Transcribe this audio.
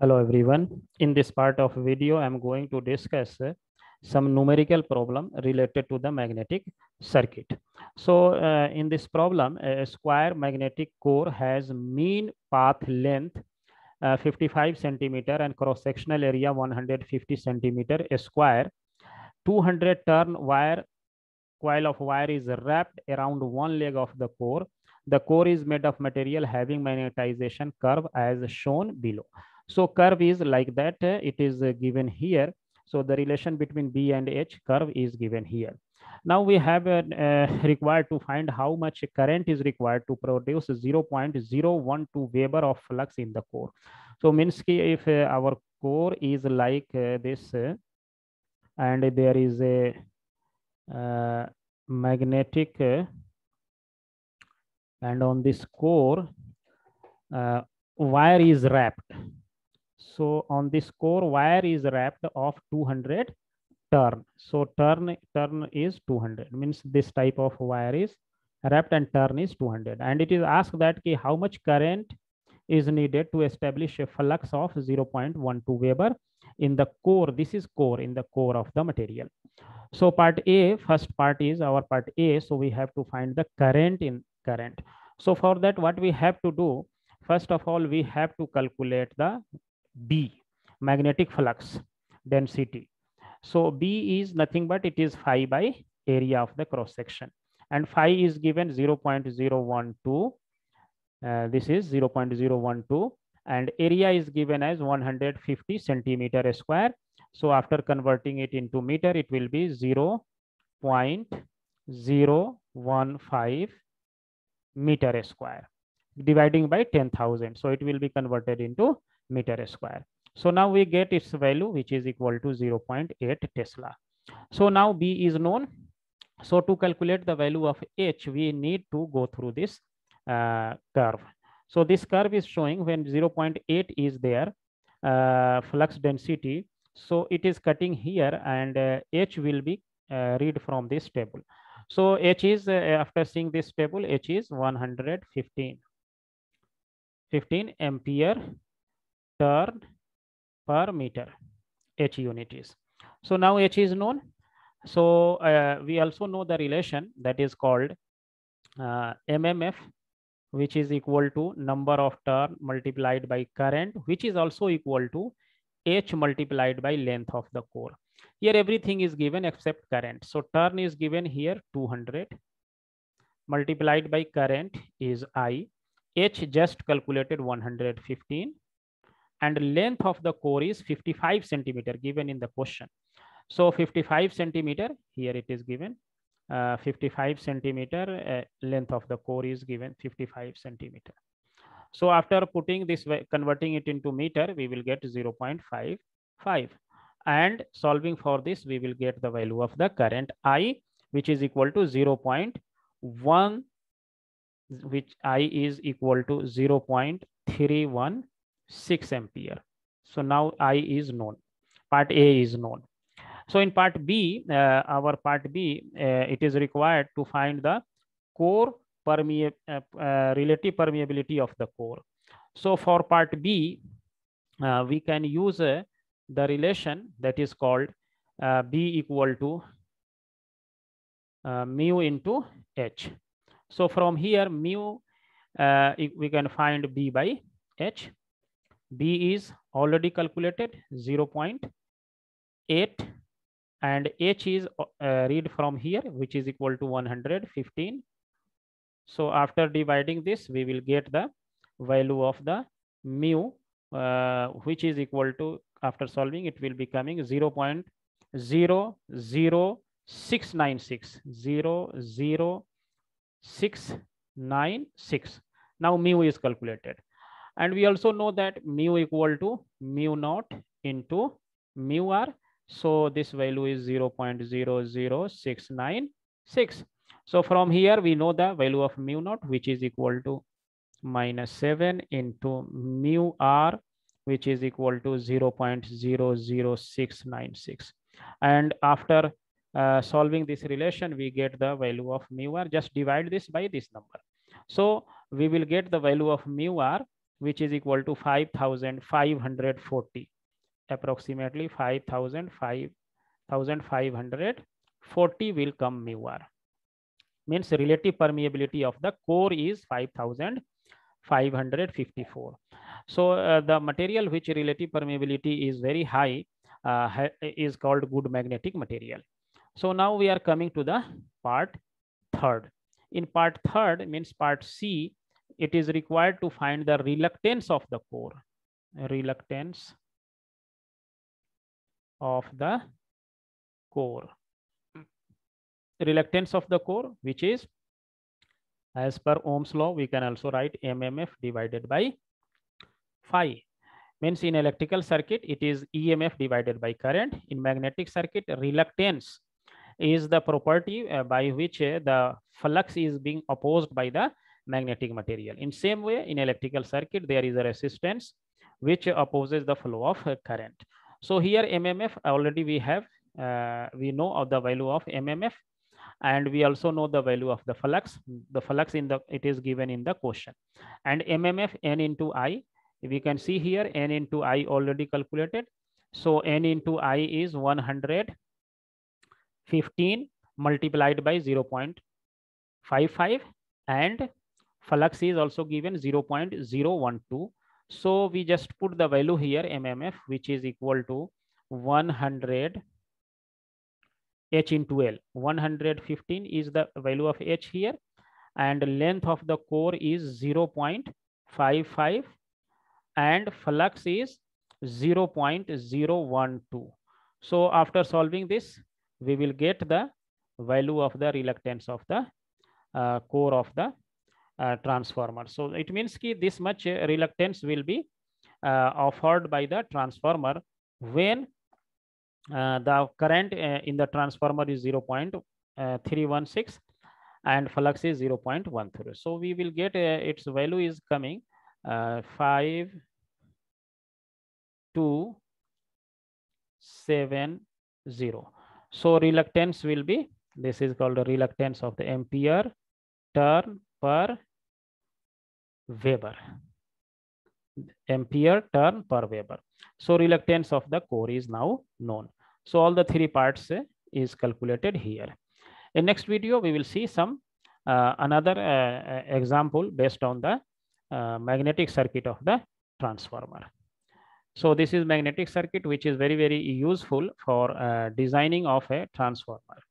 Hello everyone. In this part of video, I am going to discuss some numerical problem related to the magnetic circuit. So in this problem, a square magnetic core has mean path length 55 centimeter and cross-sectional area 150 centimeter square. 200 turn wire coil of wire is wrapped around one leg of the core. The core is made of material having magnetization curve as shown below. So curve is like that. It is given here. So the relation between B and H curve is given here. Now we have required to find how much current is required to produce 0.012 Weber of flux in the core. So means if our core is like this and there is a magnetic and on this core wire is wrapped. So on this core wire is wrapped of 200 turn. So turn is 200, means this type of wire is wrapped and turn is 200, and it is asked that how much current is needed to establish a flux of 0.12 Weber in the core. This is core, in the core of the material. So part A, first part is our part A. So we have to find the current in current. So for that, what we have to do, first of all, we have to calculate the B, magnetic flux density. So B is nothing but it is phi by area of the cross section, and phi is given 0.012. This is 0.012, and area is given as 150 centimeter square. So after converting it into meter, it will be 0.015 meter square, dividing by 10,000. So it will be converted into meter square. So now we get its value, which is equal to 0.8 Tesla. So now B is known. So to calculate the value of H, we need to go through this curve. So this curve is showing when 0.8 is there, flux density. So it is cutting here, and H will be read from this table. So H is, after seeing this table, H is 115 ampere turn per meter. H unit is. So now H is known. So we also know the relation that is called MMF, which is equal to number of turn multiplied by current, which is also equal to H multiplied by length of the core. Here everything is given except current. So turn is given here 200 multiplied by current is I. H just calculated 115, and length of the core is 55 centimeter given in the question. So 55 centimeter, here it is given 55 centimeter, length of the core is given 55 centimeter. So after putting this, converting it into meter, we will get 0.55, and solving for this, we will get the value of the current I, which is equal to 0.1, which I is equal to 0.316 ampere. So now I is known, part A is known. So in part B, our part B, it is required to find the core relative permeability of the core. So for part B, we can use the relation that is called B equal to mu into H. So from here, mu, we can find B by H. B is already calculated 0.8, and H is read from here, which is equal to 115. So after dividing this, we will get the value of the mu, which is equal to, after solving, it will be coming 0.00696. 0.00696. Now mu is calculated. And we also know that mu equal to mu naught into mu r. So this value is 0.00696. So from here, we know the value of mu naught, which is equal to -7 into mu r, which is equal to 0.00696. And after solving this relation, we get the value of mu r. Just divide this by this number. So we will get the value of mu r, which is equal to 5,540, approximately 5,540 will come mu r. Means relative permeability of the core is 5,554. So the material which relative permeability is very high is called good magnetic material. So now we are coming to the part third. In part third, means part C, it is required to find the reluctance of the core. Reluctance of the core. Reluctance of the core, which is as per Ohm's law, we can also write MMF divided by phi. Means in electrical circuit, it is EMF divided by current. In magnetic circuit, reluctance is the property by which the flux is being opposed by the magnetic material. In same way, in electrical circuit, there is a resistance which opposes the flow of current. So here MMF already we have, we know of the value of MMF, and we also know the value of the flux. The flux in the, it is given in the question. And MMF N into I, we can see here N into I already calculated. So N into I is 115 multiplied by 0.55, and flux is also given 0.012. So we just put the value here MMF, which is equal to 100 H into L. 115 is the value of H here, and length of the core is 0.55, and flux is 0.012. So after solving this, we will get the value of the reluctance of the core of the transformer. So it means that this much reluctance will be offered by the transformer when the current in the transformer is 0.316 and flux is 0.13. So we will get its value is coming 5270. So reluctance will be, this is called the reluctance of the ampere turn per Weber. Ampere turn per Weber. So reluctance of the core is now known. So all the three parts is calculated here. In next video, we will see some another example based on the magnetic circuit of the transformer. So this is magnetic circuit, which is very, very useful for designing of a transformer.